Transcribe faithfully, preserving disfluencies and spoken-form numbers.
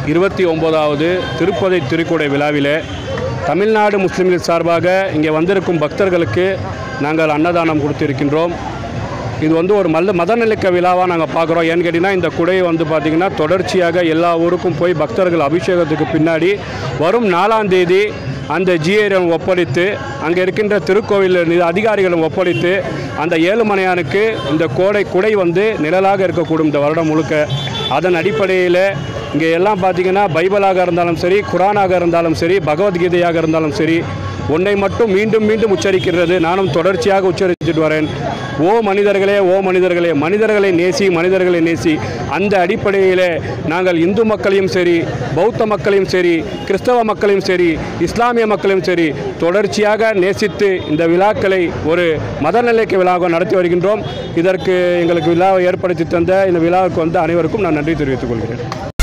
இருபத்தி ஒன்பதாவது திருப்பதி திருக்குடை விழாவிலே தமிழ்நாடு முஸ்லிம்கள் சார்பாக இங்கே வந்திருக்கும் பக்தர்களுக்கு நாங்கள் அன்னதானம் கொடுத்திருக்கின்றோம். இது வந்து ஒரு மல்ல மதநலக்க விழாவாக நாங்கள் பார்க்குறோம். ஏன்னு கேட்டிங்கன்னா இந்த குடையை வந்து பார்த்திங்கன்னா தொடர்ச்சியாக எல்லா ஊருக்கும் போய் பக்தர்கள் அபிஷேகத்துக்கு பின்னாடி வரும் நாலாம் தேதி அந்த ஜிஏரியம் ஒப்படைத்து அங்கே இருக்கின்ற திருக்கோவில் அதிகாரிகளும் ஒப்படைத்து அந்த ஏழுமலையானுக்கு இந்த கோடை குடை வந்து நிழலாக இருக்கக்கூடும் இந்த வருடம் முழுக்க. அதன் அடிப்படையில் இங்கே எல்லாம் பார்த்திங்கன்னா பைபிளாக இருந்தாலும் சரி, குரானாக இருந்தாலும் சரி, பகவத்கீதையாக இருந்தாலும் சரி, ஒன்றை மட்டும் மீண்டும் மீண்டும் உச்சரிக்கிறது. நானும் தொடர்ச்சியாக உச்சரித்துட்டு வரேன். ஓ மனிதர்களே, ஓ மனிதர்களே, மனிதர்களை நேசி, மனிதர்களை நேசி. அந்த அடிப்படையில் நாங்கள் இந்து மக்களையும் சரி, பௌத்த மக்களையும் சரி, கிறிஸ்தவ மக்களையும் சரி, இஸ்லாமிய மக்களையும் சரி தொடர்ச்சியாக நேசித்து இந்த விழாக்களை ஒரு மதநலக்க விழாவாக நடத்தி வருகின்றோம். இதற்கு எங்களுக்கு விழாவை ஏற்படுத்தி தந்த இந்த விழாவுக்கு வந்து அனைவருக்கும் நான் நன்றி தெரிவித்துக் கொள்கிறேன்.